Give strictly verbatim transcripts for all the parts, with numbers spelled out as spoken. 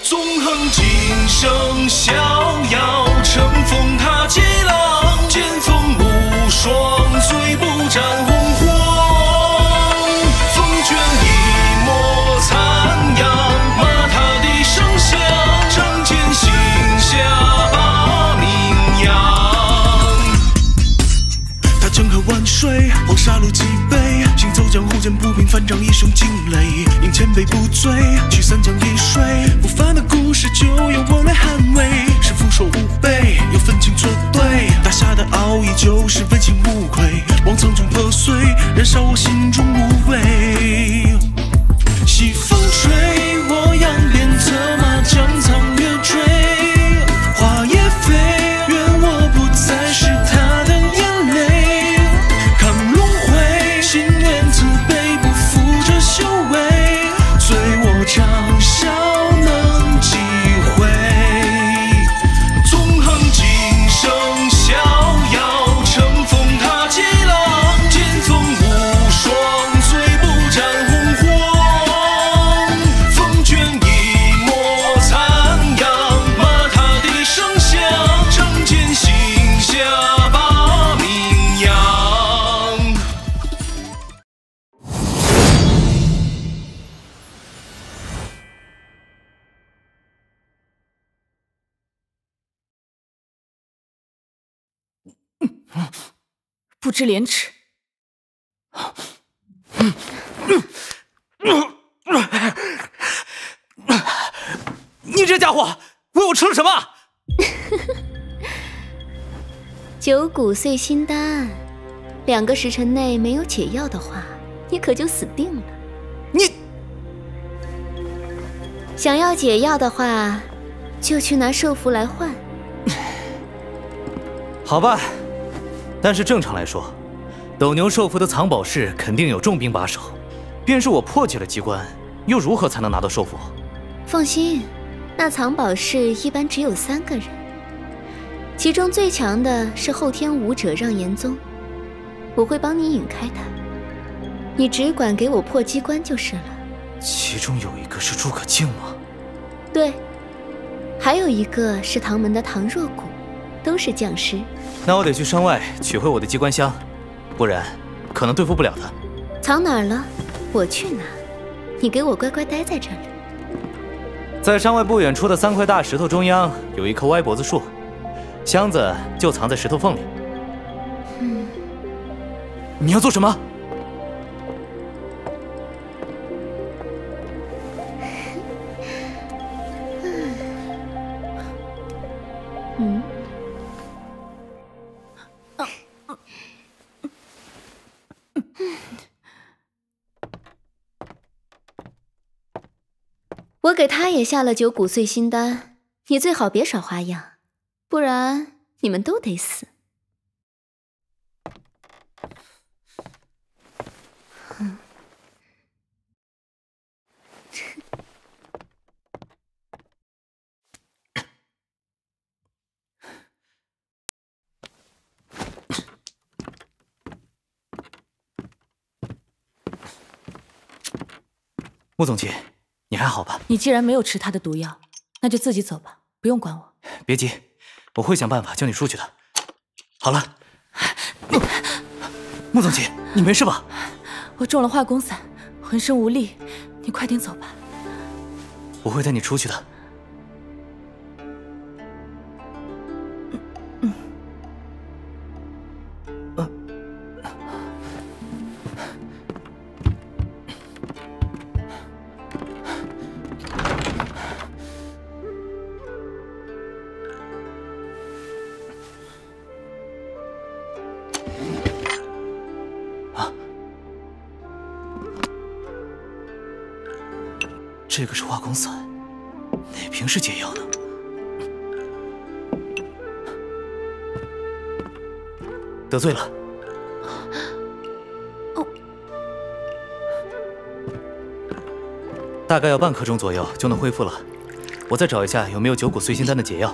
纵横今生逍遥，乘风踏激浪，剑锋无双，最不沾红黄。风卷一抹残阳，马踏的声响，仗剑行侠把名扬。他江河万水，黄沙路几杯，行走江湖间不平凡，仗一声惊雷，迎前辈不醉，去三江一水，不凡的故事就由我来捍卫。是福寿无辈，有分清作对，大侠的傲意就是问心无愧，望苍穹破碎，燃烧我心中无畏。西风吹，我扬鞭策马，将苍月追，花叶飞，愿我不再是他的眼泪。看轮回，心念自卑，不负这修为，醉我长啸能几回。纵横今生逍遥，乘风踏激浪，剑锋无双，最不沾红黄。风卷一抹残阳，马踏的声响，仗剑行侠把名扬。 不知廉耻！ 你这家伙为我吃了什么？ 九骨碎心丹，两个时辰内没有解药的话，你可就死定了。 你想要解药的话，就去拿寿符来换。 好吧，但是正常来说，斗牛寿符的藏宝室肯定有重兵把守，便是我破解了机关，又如何才能拿到寿符？ 放心，那藏宝室一般只有三个人，其中最强的是后天武者让颜宗，我会帮你引开他，你只管给我破机关就是了。 其中有一个是诸葛静吗？ 对，还有一个是唐门的唐若谷，都是将士。 那我得去山外取回我的机关箱，不然可能对付不了他。 藏哪儿了？我去拿，你给我乖乖待在这里。 在山外不远处的三块大石头中央有一棵歪脖子树，箱子就藏在石头缝里。 嗯， 你要做什么？ 嗯。我给他也下了九骨碎心丹，你最好别耍花样，不然你们都得死。嗯穆总监，你还好吧？ 你既然没有吃他的毒药，那就自己走吧，不用管我。 别急，我会想办法叫你出去的。好了，穆总监，你没事吧？ 我中了化功散，浑身无力，你快点走吧。 我会带你出去的。 嗯。 呃这个是化功散，哪瓶是解药呢？得罪了。 哦， 大概要半刻钟左右就能恢复了。我再找一下有没有九骨碎心丹的解药。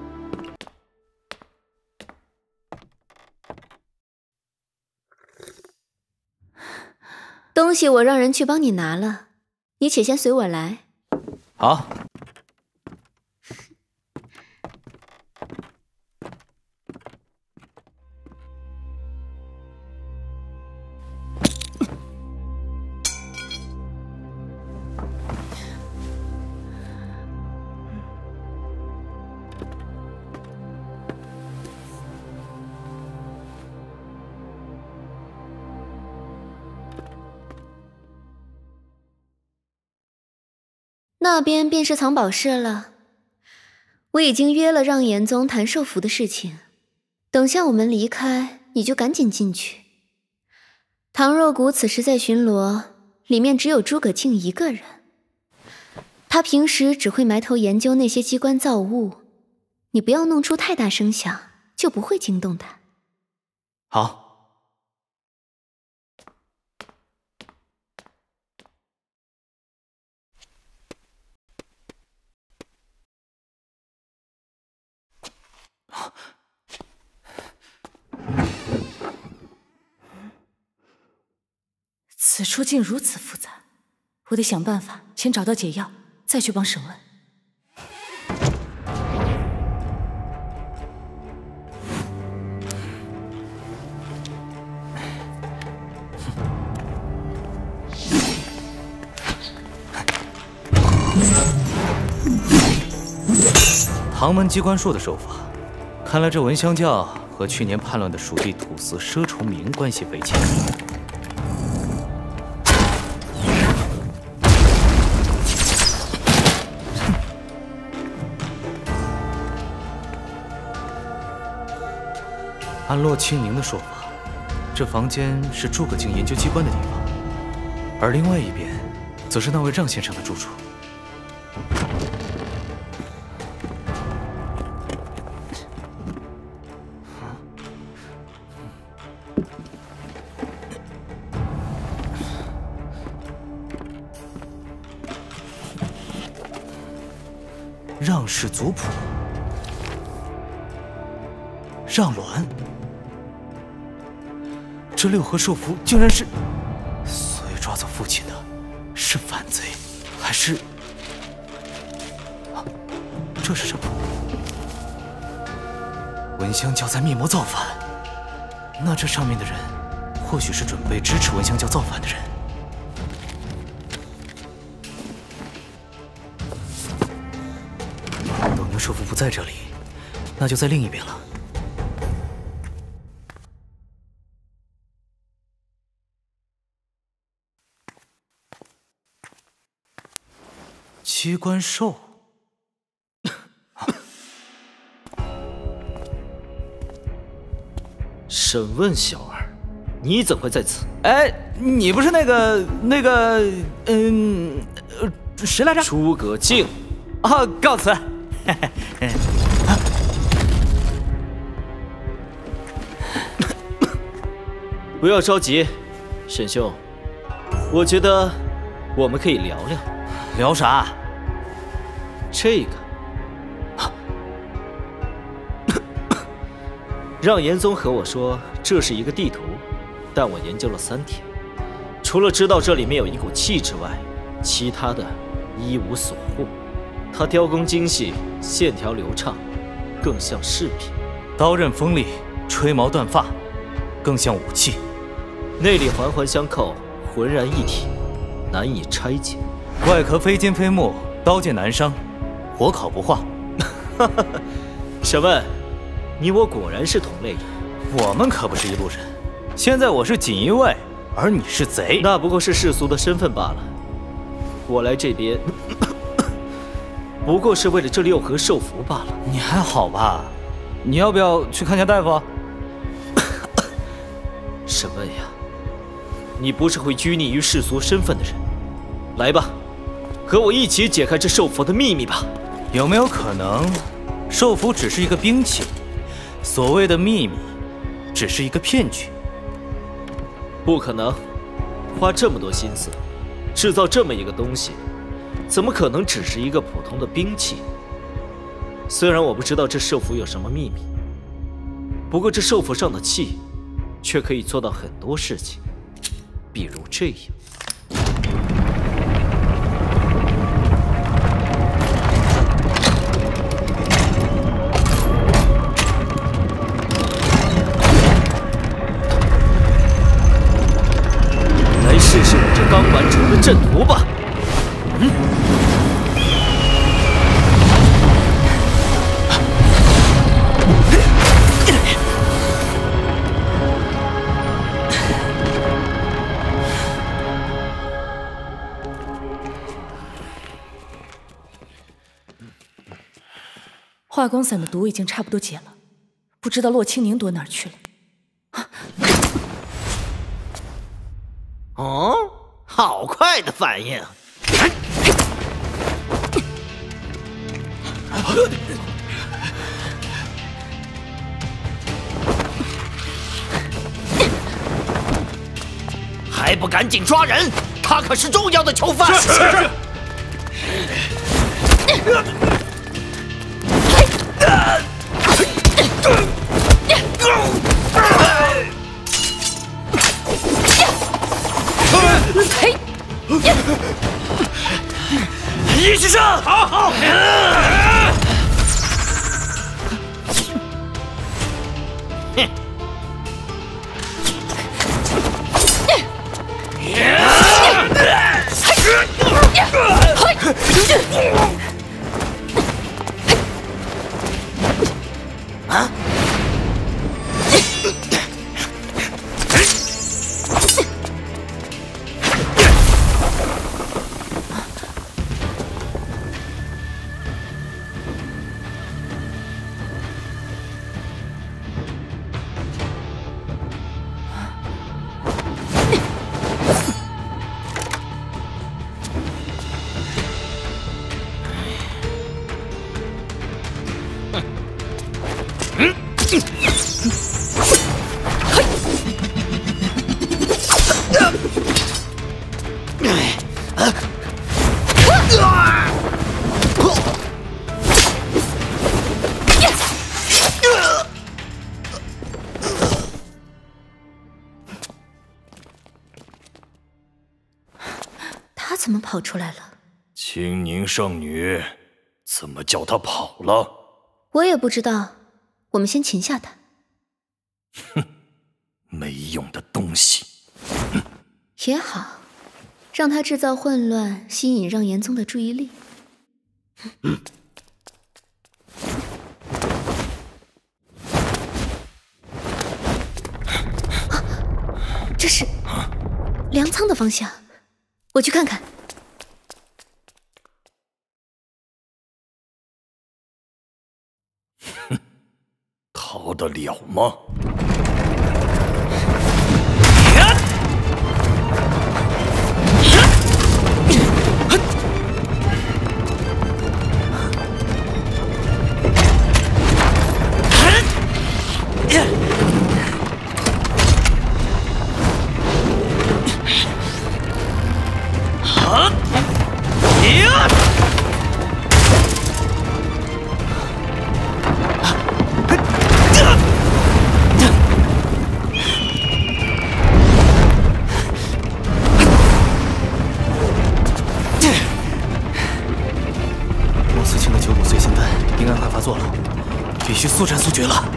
东西我让人去帮你拿了，你且先随我来。 好。 那边便是藏宝室了。我已经约了让严宗谈寿服的事情，等下我们离开，你就赶紧进去。唐若谷此时在巡逻，里面只有诸葛静一个人。他平时只会埋头研究那些机关造物，你不要弄出太大声响，就不会惊动他。 好。 此处竟如此复杂，我得想办法先找到解药，再去帮审问。 唐门机关术的手法，看来这闻香教和去年叛乱的蜀地土司佘崇明关系匪浅。按洛清宁的说法，这房间是诸葛静研究机关的地方，而另外一边，则是那位让先生的住处。让氏族谱，让鸾。这六合寿符竟然是，所以抓走父亲的是反贼，还是？啊，这是什么？闻香教在密谋造反，那这上面的人，或许是准备支持闻香教造反的人。斗牛寿符不在这里，那就在另一边了。机关兽， 审问小儿，你怎会在此？ 哎，你不是那个那个，嗯，呃，谁来着？ 诸葛静。 啊，告辞。 不要着急，沈兄，我觉得我们可以聊聊。 聊啥？ 这个，让严宗和我说这是一个地图，但我研究了三天，除了知道这里面有一股气之外，其他的一无所获。它雕工精细，线条流畅，更像饰品。 刀刃锋利，吹毛断发，更像武器。 内里环环相扣，浑然一体，难以拆解。 外壳非金非木，刀剑难伤，火烤不化。 审问，你我果然是同类人。 我们可不是一路人。现在我是锦衣卫，而你是贼， 那不过是世俗的身份罢了。我来这边，不过是为了这六合寿符罢了。 你还好吧？你要不要去看下大夫？ 审问呀，你不是会拘泥于世俗身份的人。来吧，和我一起解开这寿符的秘密吧。 有没有可能，寿符只是一个兵器，所谓的秘密，只是一个骗局？ 不可能，花这么多心思，制造这么一个东西，怎么可能只是一个普通的兵器？虽然我不知道这寿符有什么秘密，不过这寿符上的气，却可以做到很多事情，比如这样。来试试我这刚完成的阵图吧。 化光散的毒已经差不多解了，不知道洛清宁躲哪儿去了。 哦，好快的反应！还不赶紧抓人？他可是重要的囚犯！是是是。一起上！好好。哼。啊！ 他怎么跑出来了？ 青宁圣女，怎么叫他跑了？ 我也不知道。我们先擒下他。 哼，没用的东西。 也好，让他制造混乱，吸引让严宗的注意力。 嗯。 啊，这是粮仓的方向，我去看看。 哼，逃得了吗？ 必须速战速决了！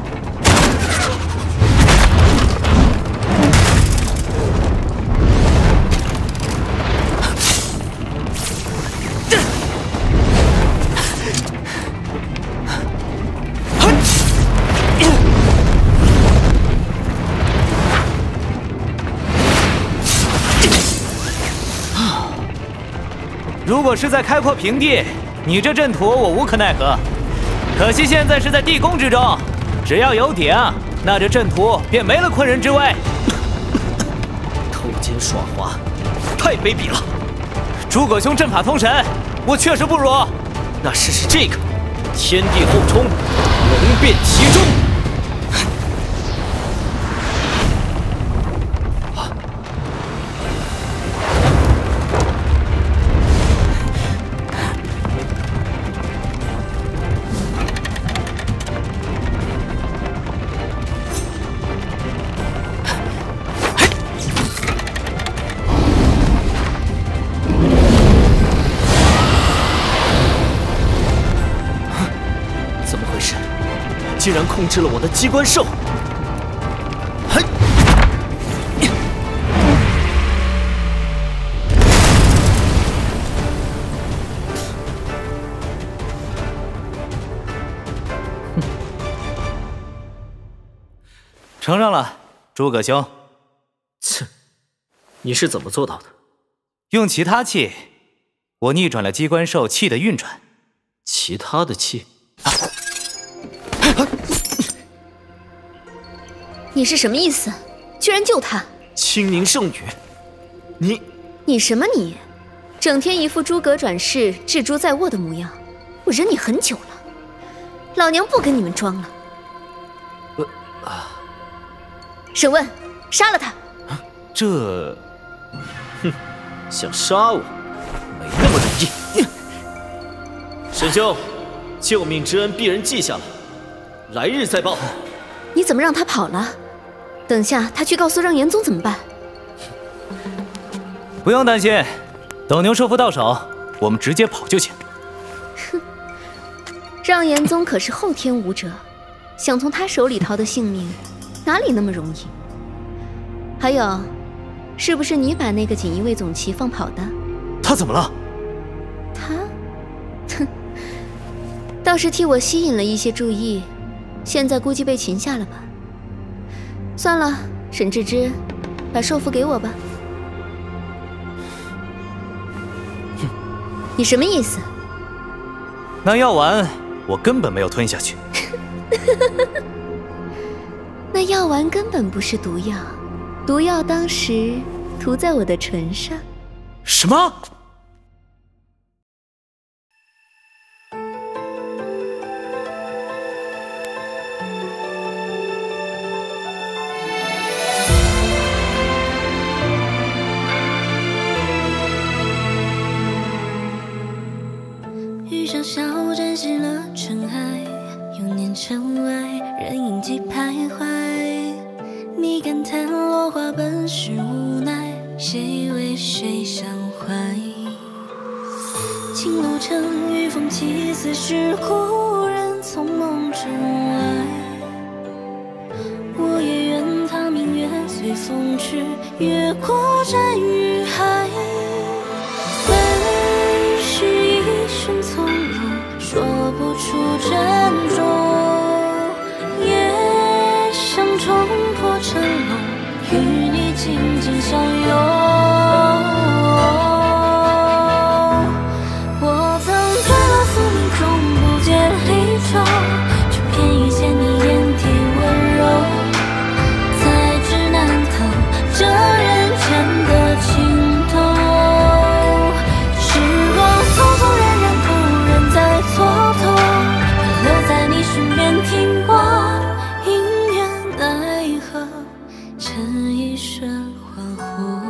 如果是在开阔平地，你这阵图我无可奈何。 可惜现在是在地宫之中，只要有鼎，那这阵图便没了困人之危。 偷奸耍滑，太卑鄙了！ 诸葛兄阵法通神，我确实不如。 那试试这个，天地后冲，龙变其中。竟然控制了我的机关兽！嘿， 承认了，诸葛兄。 切，你是怎么做到的？ 用其他气，我逆转了机关兽气的运转。 其他的气？ 啊、 你是什么意思？居然救他！ 青宁圣女，你你什么你？整天一副诸葛转世、蜘蛛在握的模样，我忍你很久了。老娘不跟你们装了。 呃啊！ 审问，杀了他！ 这， 哼，想杀我，没那么容易。沈兄，救命之恩必然记下了，来日再报。 你怎么让他跑了？等下他去告诉让严宗怎么办？ 不用担心，等牛师傅到手，我们直接跑就行。 哼，让严宗可是后天武者，想从他手里逃得性命，哪里那么容易？还有，是不是你把那个锦衣卫总旗放跑的？ 他怎么了？ 他，哼，倒是替我吸引了一些注意，现在估计被擒下了吧。算了，沈志之，把寿符给我吧。 哼， 你什么意思？ 那药丸我根本没有吞下去。 那药丸根本不是毒药，毒药当时涂在我的唇上。 什么？ 雨上小镇熄了尘埃，又念城外人影几徘徊。你感叹落花本是无奈，谁为谁相怀？青楼城雨风起，似是故人从梦中来。我也愿他明月随风去，越过山与海。本是一生从容，说不出珍重，也想冲破尘笼，与你紧紧相拥。我曾坠落宿命中不解离愁，却偏遇见你眼底温柔，才知难逃这人间的情动。时光匆匆荏苒，不忍再蹉跎，留在你身边听我姻缘奈何，趁一瞬恍惚。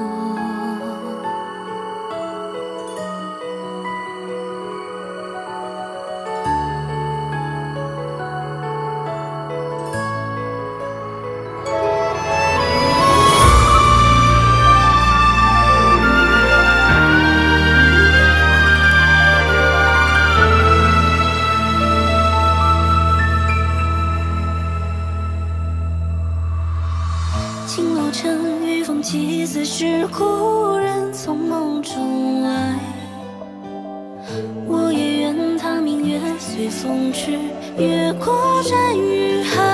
青楼城雨风起，似是故人从梦中来。我也愿他明月随风去，越过山与海。